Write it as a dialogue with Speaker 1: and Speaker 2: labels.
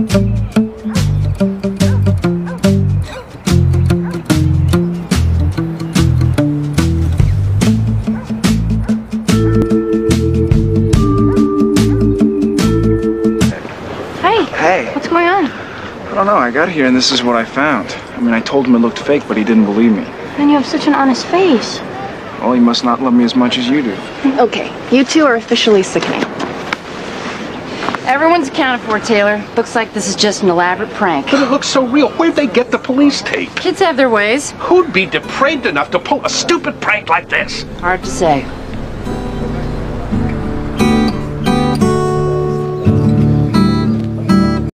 Speaker 1: Hey. What's going on?
Speaker 2: I don't know. I got here and this is what I found. I mean, I told him it looked fake, but he didn't believe me.
Speaker 1: And you have such an honest face.
Speaker 2: Well, he must not love me as much as you do.
Speaker 1: Okay, you two are officially sickening. Everyone's accounted for, Taylor. Looks like this is just an elaborate prank.
Speaker 3: But it looks so real. Where'd they get the police tape?
Speaker 1: Kids have their ways.
Speaker 3: Who'd be depraved enough to pull a stupid prank like this?
Speaker 1: Hard to say.